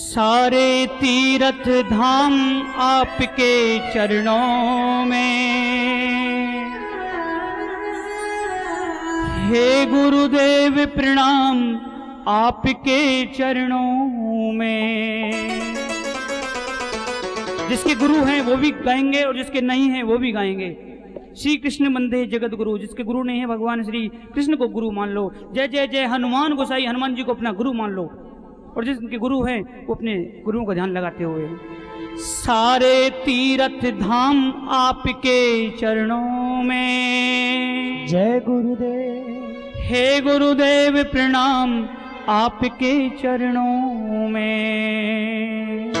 सारे तीर्थ धाम आपके चरणों में, हे गुरुदेव प्रणाम आपके चरणों में। जिसके गुरु हैं वो भी गाएंगे और जिसके नहीं हैं वो भी गाएंगे। श्री कृष्ण बंदे जगत गुरु, जिसके गुरु नहीं है भगवान श्री कृष्ण को गुरु मान लो। जय जय जय हनुमान गोसाई, हनुमान जी को अपना गुरु मान लो। और जिनके गुरु हैं वो अपने गुरुओं का ध्यान लगाते हुए। सारे तीर्थ धाम आपके चरणों में, जय गुरुदेव। हे गुरुदेव प्रणाम आपके चरणों में।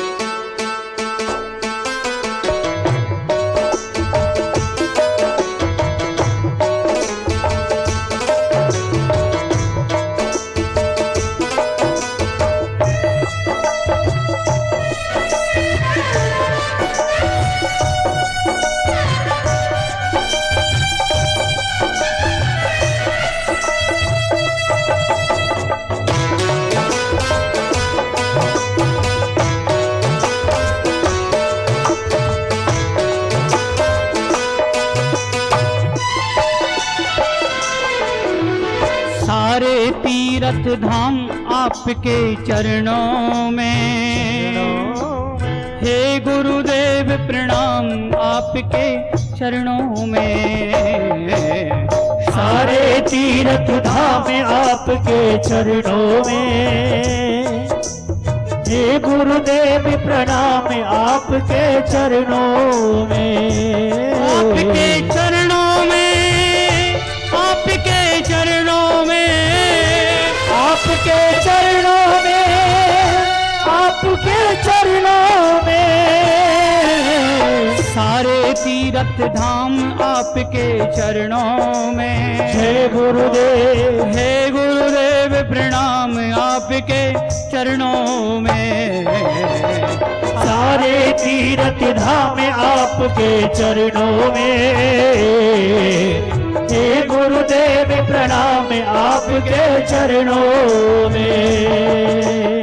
सारे तीर्थ धाम आपके चरणों में, हे गुरुदेव प्रणाम आपके चरणों में। सारे तीर्थ धाम आपके चरणों में, हे गुरुदेव प्रणाम आपके चरणों में। आपके चरणों में, आपके चरणों में, आपके चरणों में, आपके चरणों में। सारे तीर्थ धाम आपके चरणों में, जय गुरुदेव। हे गुरुदेव प्रणाम आपके चरणों में। सारे तीर्थ धाम आपके चरणों में, हे गुरुदेव प्रणाम आपके चरणों में।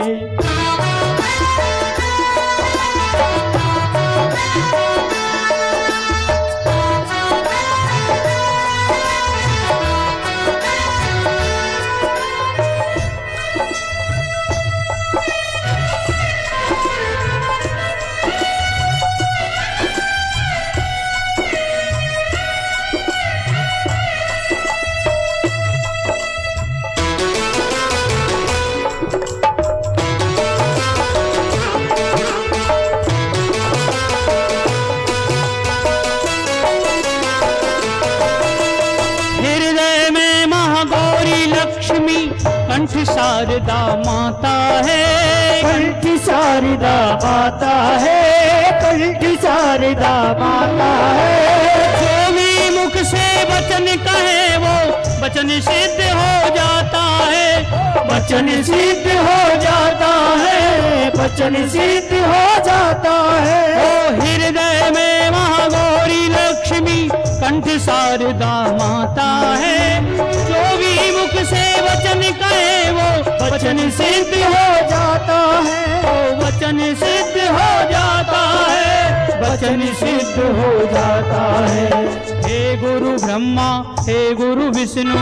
कंठ शारदा माता है, कंठ शारदा माता है, कंठ शारदा माता है। जो भी मुख से वचन कहे वो वचन सिद्ध हो जाता है, वचन सिद्ध हो जाता है, वचन सिद्ध हो जाता है। ओ हृदय में महागौरी लक्ष्मी कंठ शारदा माता है। जो भी मुख से वचन कहे वो वचन सिद्ध हो जाता है, ओ वचन सिद्ध हो जाता है, वचन सिद्ध हो जाता है। हे गुरु ब्रह्मा, हे गुरु विष्णु,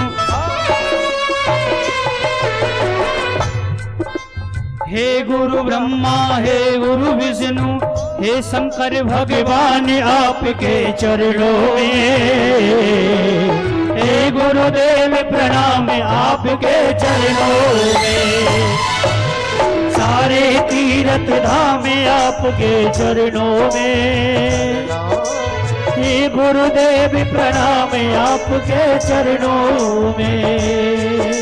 हे गुरु ब्रह्मा, हे गुरु विष्णु, हे शंकर भगवान आपके चरणों में, हे गुरुदेव प्रणाम आपके चरणों में। सारे तीर्थ धाम आपके चरणों में, हे गुरुदेव प्रणाम आपके चरणों में।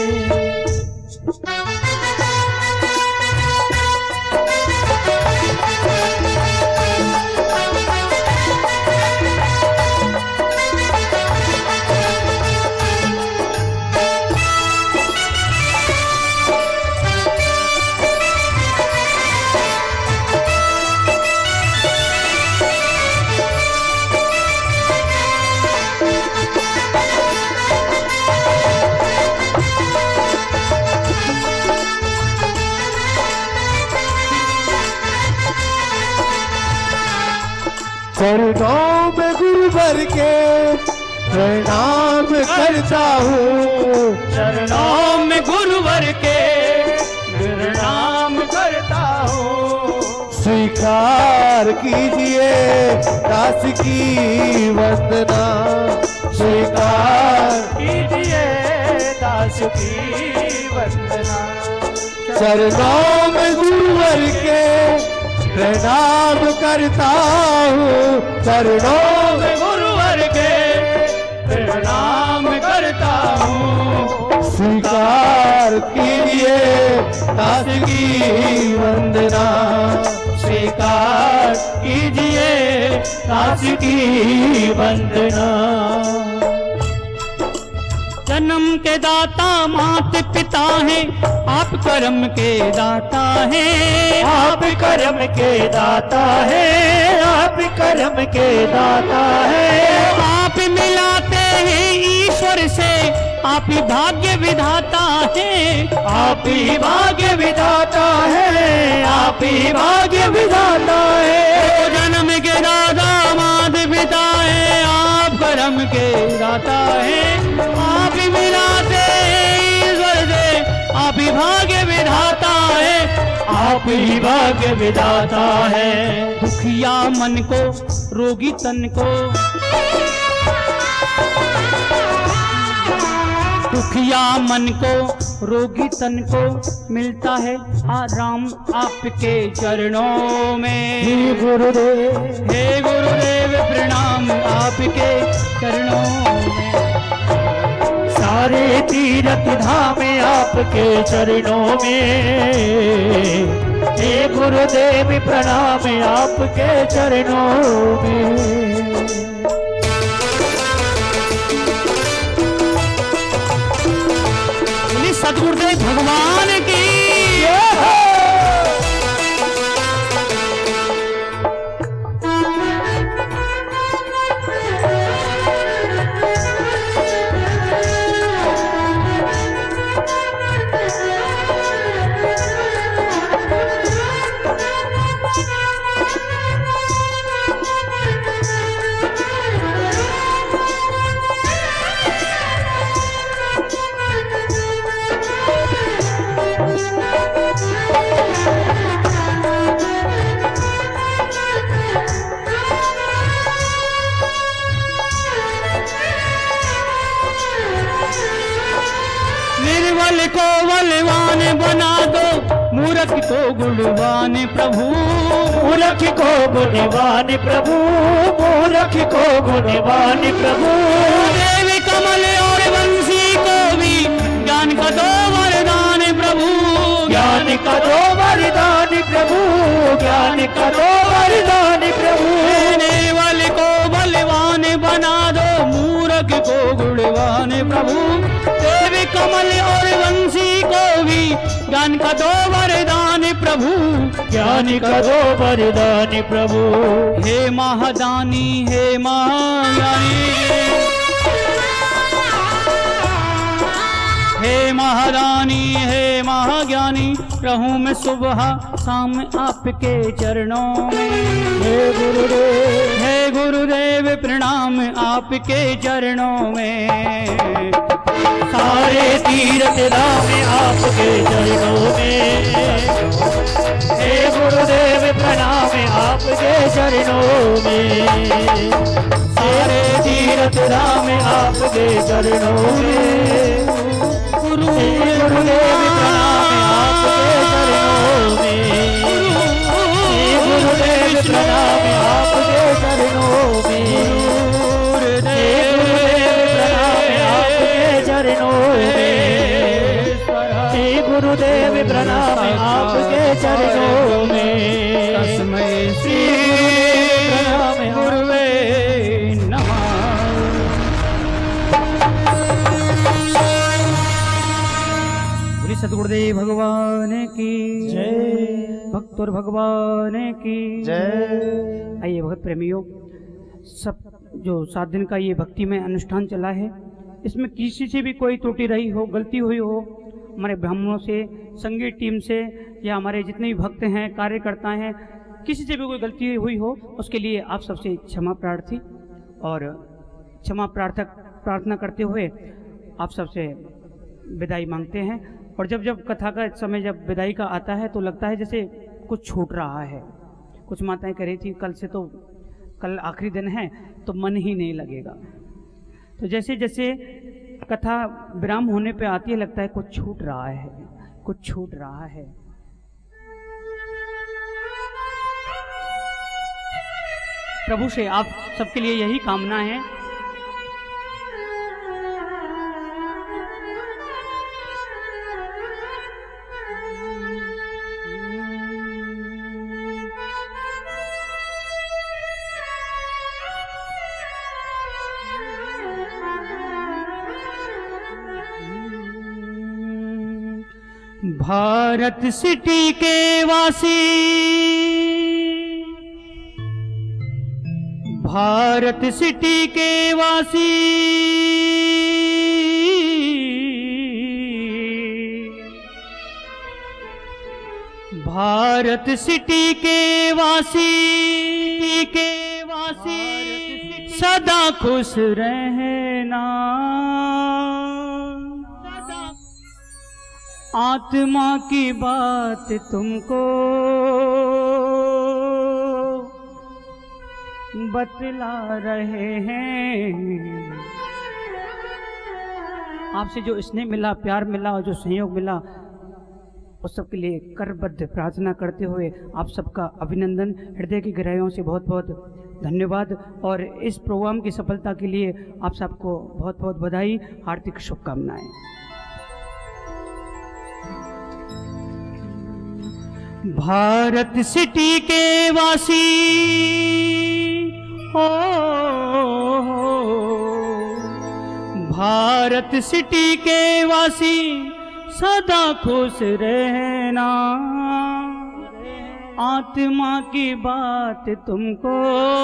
चरणों में गुरुवर के प्रणाम करता हूँ, चरणों में गुरुवर के प्रणाम करता हूँ। स्वीकार कीजिए दास की वंदना, स्वीकार कीजिए दास की वंदना। चरणों में गुरुवर के प्रणाम करता हूँ, चरणों में गुरुवर के प्रणाम करता हूँ। स्वीकार कीजिए दास की वंदना, स्वीकार कीजिए दास की वंदना। जन्म के दाता मात पिता हैं, आप कर्म के दाता हैं, आप कर्म के दाता है, आप कर्म के दाता है। आप मिलाते हैं ईश्वर से, आप ही भाग्य विधाता हैं, आप ही भाग्य विधाता है, आप ही भाग्य विधाता है। जन्म के दाता मात पिता है, आप कर्म के दाता हैं, आप ही मिलाते ईश्वर से, आप ही भाग्य विधाता है, आप ही भाग्य विधाता है। दुखिया मन को रोगी तन को, दुखिया मन को रोगी तन को मिलता है आराम आपके चरणों में। हे गुरुदेव, हे गुरुदेव प्रणाम आपके चरणों में। सारे तीर्थ धाम आपके चरणों में, हे गुरुदेव प्रणाम आपके चरणों में। सद्गुरुदेव भगवान की को बलवान बना दो, मूर्ख को गुणवान प्रभु, मूर्ख को गुणवान प्रभु, मूर्ख को गुणवान प्रभु। देव कमल और वंशी को भी ज्ञान का दो वरदान प्रभु, ज्ञान का दो वरदान प्रभु, ज्ञान का दो वरदान प्रभु। निर्बल को बलवान बना दो, मूर्ख को गुणवान प्रभु। देव कमल और वंशी को भी ज्ञान का दो वरदान प्रभु, ज्ञान का दो वरदान प्रभु। हे महादानी हे महाज्ञानी, हे महादानी हे महाज्ञानी, रहूं मैं सुबह शाम आपके चरणों में। हे गुरुदेव, हे गुरुदेव प्रणाम आपके चरणों में। सारे तीर्थ धाम आपके चरणों में, हे गुरुदेव प्रणाम आपके चरणों में। सारे तीर्थ धाम आपके चरणों में, गुरुदेव प्रणाम आपके चरणों में। गुरुदेव प्रणाम आपके चरणों में, गुरुदेव प्रणाम आपके चरणों में। तस्मै श्री गुरुवे नमः। बोलिए सद्गुरुदेव भगवान की जय, भक्त और भगवान की जय। आइए भक्त प्रेमियों, सब जो 7 दिन का ये भक्ति में अनुष्ठान चला है, इसमें किसी से भी कोई त्रुटि रही हो, गलती हुई हो, हमारे ब्राह्मणों से, संगीत टीम से या हमारे जितने भी भक्त हैं, कार्यकर्ता हैं, किसी से भी कोई गलती हुई हो उसके लिए आप सबसे क्षमा प्रार्थी और क्षमा प्रार्थना करते हुए आप सबसे विदाई मांगते हैं। और जब जब कथा का समय जब विदाई का आता है तो लगता है जैसे कुछ छूट रहा है। कुछ माताएं कह रही थी कल आखिरी दिन है तो मन ही नहीं लगेगा। तो जैसे जैसे कथा विराम होने पे आती है लगता है कुछ छूट रहा है, कुछ छूट रहा है। प्रभु से आप सबके लिए यही कामना है। भारत सिटी के वासी, भारत सिटी के वासी, भारत सिटी के वासी, सदा खुश रहना, आत्मा की बात तुमको बतला रहे हैं। आपसे जो स्नेह मिला, प्यार मिला और जो सहयोग मिला उस सब के लिए करबद्ध प्रार्थना करते हुए आप सबका अभिनंदन, हृदय की गहराइयों से बहुत बहुत धन्यवाद। और इस प्रोग्राम की सफलता के लिए आप सबको बहुत बहुत बधाई, हार्दिक शुभकामनाएं। भारत सिटी के वासी, हो भारत सिटी के वासी, सदा खुश रहना, आत्मा की बात तुमको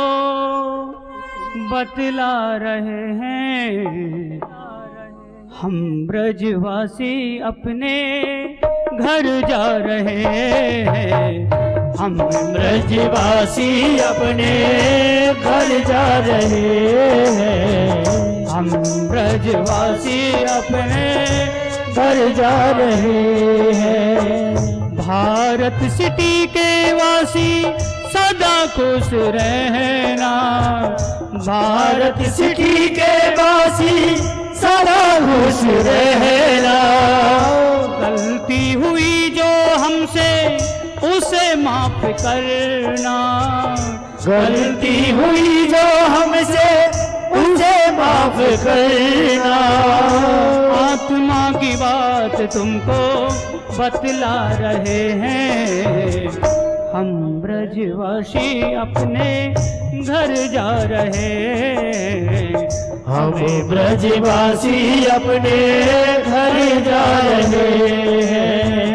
बतला रहे हैं। हम ब्रजवासी अपने घर जा रहे हैं, हम ब्रजवासी अपने घर जा रहे हैं, हम ब्रजवासी अपने घर जा रहे हैं। भारत सिटी के वासी सदा खुश रहना, भारत सिटी के वासी सदा खुश रहना। गलती हुई जो हमसे उसे माफ करना, गलती हुई जो हमसे उसे माफ करना। आत्मा की बात तुमको बतला रहे हैं, हम ब्रजवासी अपने घर जा रहे हैं, हम ब्रजवासी अपने घर जा रहे हैं।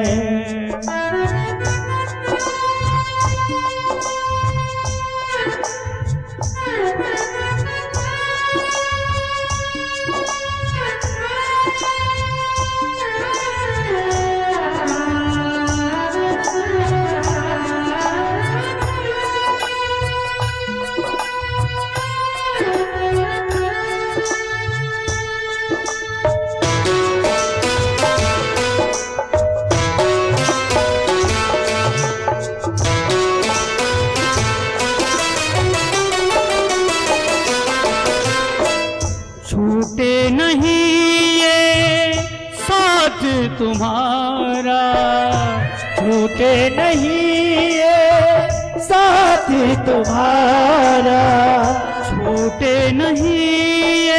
छूटे नहीं ये साथ तुम्हारा, छूटे नहीं ये साथ तुम्हारा, छूटे नहीं ये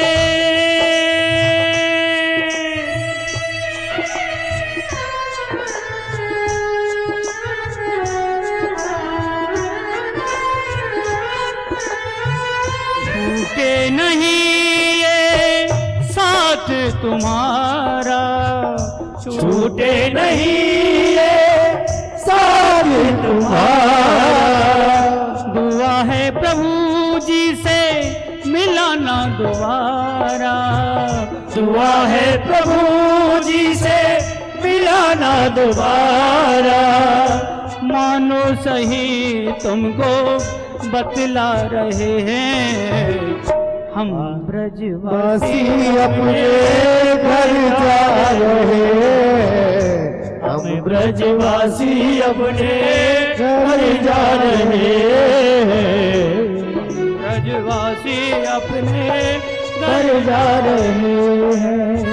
छूटे नहीं तुम्हारा, छूटे नहीं ये साथ तुम्हारा। दुआ है प्रभु जी से मिलाना दोबारा, दुआ है प्रभु जी से मिलाना दोबारा। मानो सही तुमको बतला रहे हैं, हम ब्रजवासी अपने घर जा रहे हैं, हम ब्रजवासी अपने घर जा रहे हैं, ब्रजवासी अपने घर जा रहे हैं।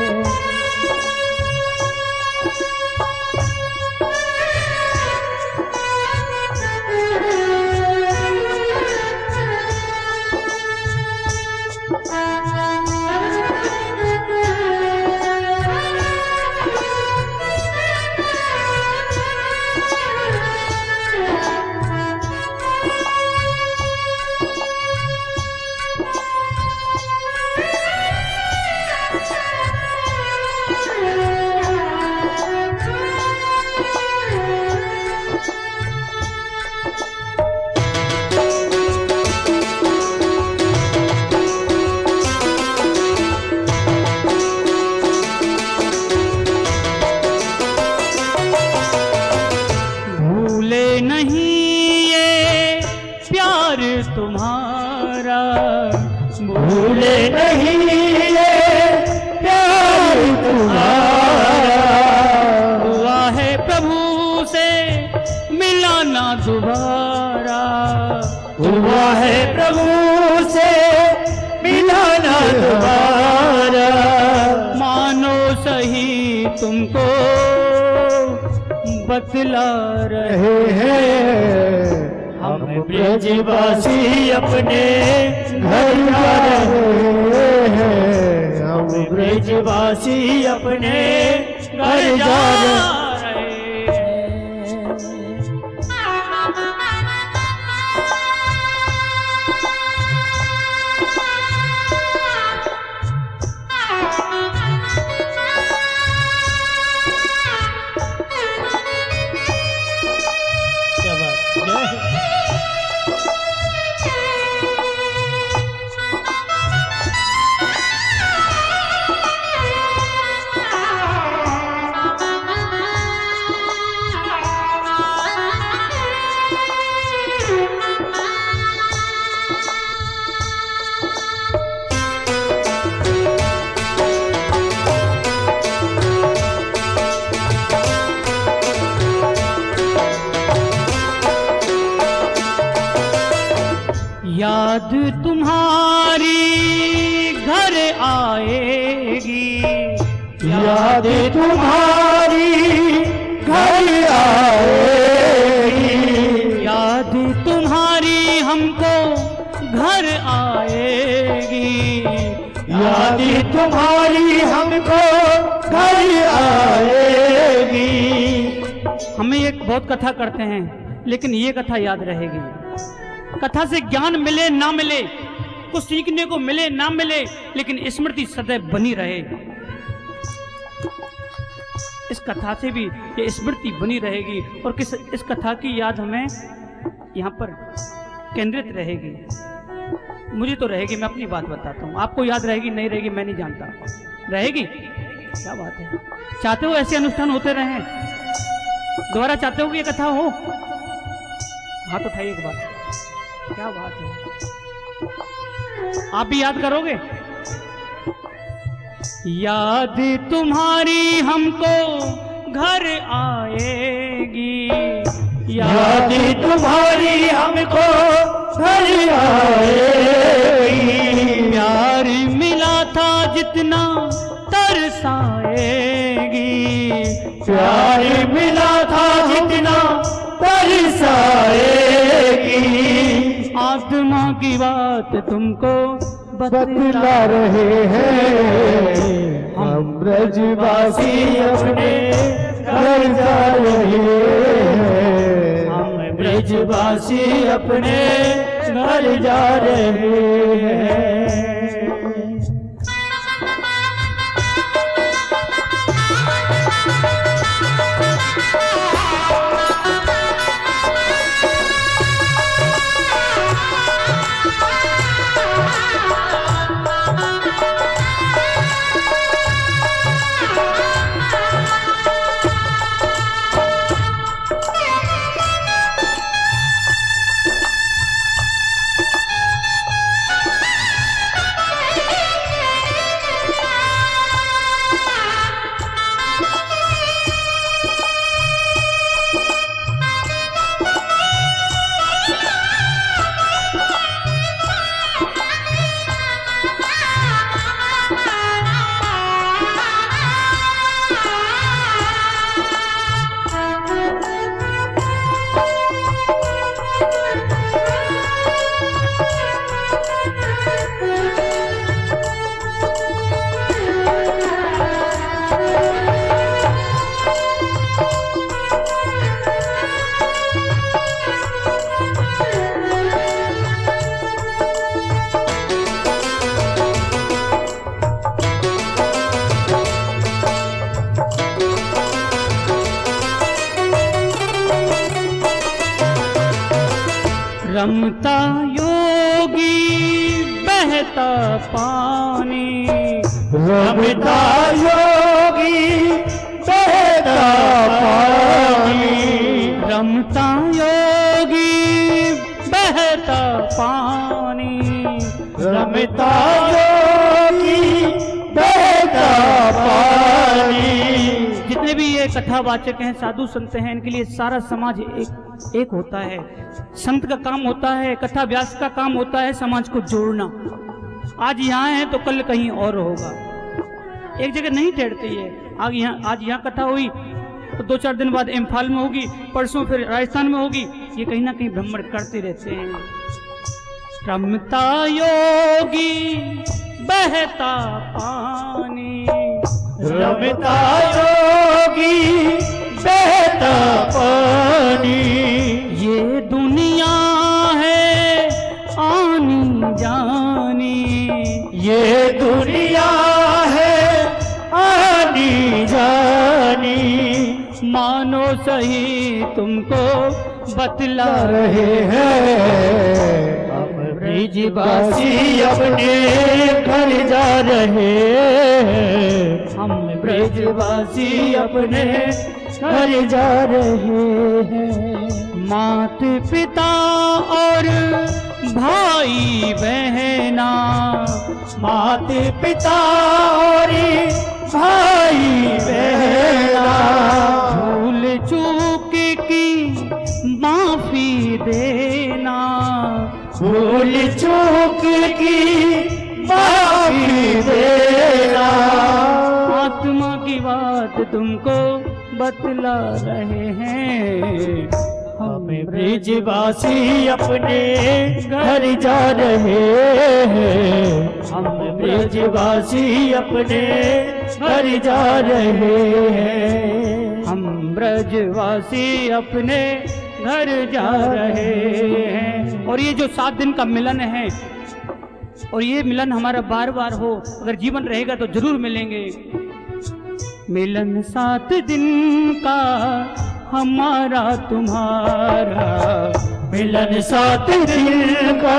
तुम्हारा भूले नहीं ये प्यार तुम्हारा, हुआ है प्रभु से मिलाना दोबारा, हुआ है प्रभु से मिलाना दोबारा, मानो सही तुमको बतला रहे हैं, हम ब्रजवासी अपने घर जा रहे हैं, हम ब्रजवासी अपने घर जा रहे हैं। याद तुम्हारी घर आएगी, याद तुम्हारी घर आएगी, याद तुम्हारी हमको घर आएगी, याद तुम्हारी हमको घर आएगी। हमें एक बहुत कथा करते हैं लेकिन ये कथा याद रहेगी। कथा से ज्ञान मिले ना मिले, कुछ सीखने को मिले ना मिले, लेकिन स्मृति सदैव बनी रहे। इस कथा से भी ये स्मृति बनी रहेगी और इस कथा की याद हमें यहाँ पर केंद्रित रहेगी। मुझे तो रहेगी, मैं अपनी बात बताता हूँ। आपको याद रहेगी नहीं रहेगी मैं नहीं जानता, रहेगी। क्या बात है, चाहते हो ऐसे अनुष्ठान होते रहे? दोबारा चाहते हो कि ये कथा हो? हाथ उठाइए एक बार। क्या बात है, आप भी याद करोगे? याद तुम्हारी हमको घर आएगी, याद तुम्हारी हमको घर आएगी, प्यार मिला था जितना तरसाएगी, प्यार मिला था जितना तरसाएगी। आत्मा की बात तुमको बतला रहे हैं, हम ब्रजवासी अपने घर जा रहे हैं, हम ब्रजवासी अपने घर जा रहे हैं। रमता योगी बहता पानी, रमता योगी बहता पानी, रमता योगी बहता पानी, रमता योगी बहता पानी। जितने भी ये कथावाचक हैं, साधु संत हैं, इनके लिए सारा समाज एक होता है। संत का काम होता है, कथा व्यास का काम होता है समाज को जोड़ना। आज यहाँ है तो कल कहीं और होगा, एक जगह नहीं ठहरती है। आज यहाँ कथा हुई तो 2-4 दिन बाद इम्फाल में होगी, परसों फिर राजस्थान में होगी। ये कहीं ना कहीं भ्रमण करते रहते हैं। रमता योगी बहता पानी, रमता योगी बहता पानी, ये दुनिया है आनी जानी, ये दुनिया है आनी जानी। मानो सही तुमको बतला रहे हैं हम ब्रिजवासी अपने घर जा रहे हैं, हम ब्रिजवासी अपने घर जा रहे हैं। मात पिता और भाई बहना, मात पिता और भाई बहना, भूल चूक की माफी देना, भूल चूक की माफी देना। आत्मा की बात तुमको बतला रहे हैं, हम ब्रिजवासी अपने घर जा रहे हैं, हम ब्रिजवासी अपने घर जा रहे हैं, हम ब्रजवासी अपने घर जा रहे हैं। और ये जो 7 दिन का मिलन है, और ये मिलन हमारा बार बार हो, अगर जीवन रहेगा तो जरूर मिलेंगे। मिलन 7 दिन का हमारा तुम्हारा, मिलन 7 दिन का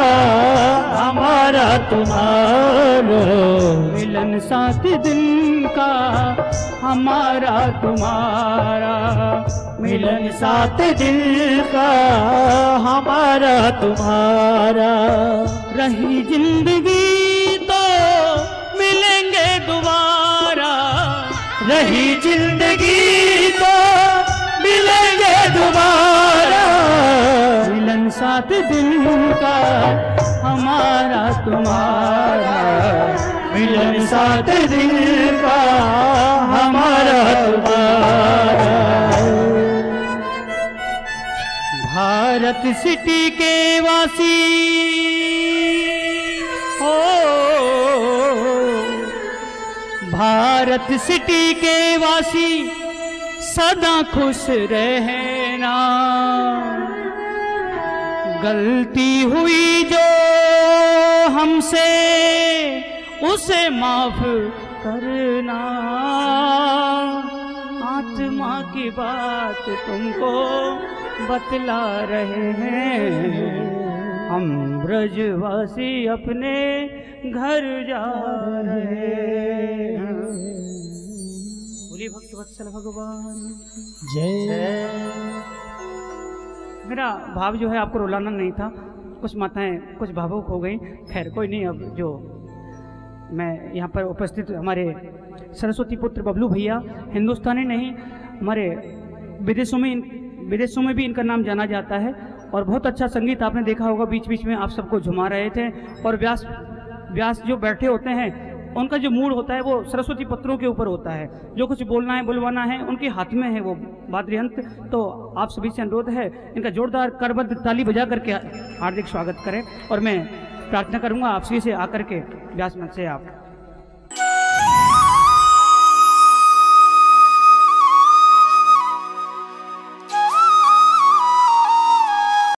हमारा तुम्हारा, मिलन 7 दिन का हमारा तुम्हारा, मिलन 7 दिन का हमारा तुम्हारा। रही जिंदगी तो मिलेंगे दोबारा, रही जिंदगी तो मिलेंगे दोबारा, मिलन 7 दिन का हमारा तुम्हारा, मिलन 7 दिन का हमारा तुम्हारा। भारत सिटी के वासी हो, भारत सिटी के वासी सदा खुश रहना। गलती हुई जो हमसे उसे माफ करना। आत्मा की बात तुमको बतला रहे हैं, हम ब्रजवासी अपने घर जा रहे हैं। बोलिए भक्तवत्सल भगवान जय। मेरा भाव जो है आपको रुलाना नहीं था, कुछ माताएं कुछ भावुक हो गई। खैर कोई नहीं, अब जो मैं यहाँ पर उपस्थित हमारे सरस्वती पुत्र बबलू भैया हिंदुस्तानी नहीं, हमारे विदेशों में भी इनका नाम जाना जाता है। और बहुत अच्छा संगीत आपने देखा होगा, बीच बीच में आप सबको झुमा रहे थे। और व्यास जो बैठे होते हैं उनका जो मूड होता है वो सरस्वती पत्रों के ऊपर होता है। जो कुछ बोलना है बुलवाना है उनके हाथ में है वो वाद्ययंत्र। तो आप सभी से अनुरोध है इनका जोरदार करबद्ध ताली बजा करके हार्दिक स्वागत करें। और मैं प्रार्थना करूंगा आप सभी से आकर के व्यास मंच से आप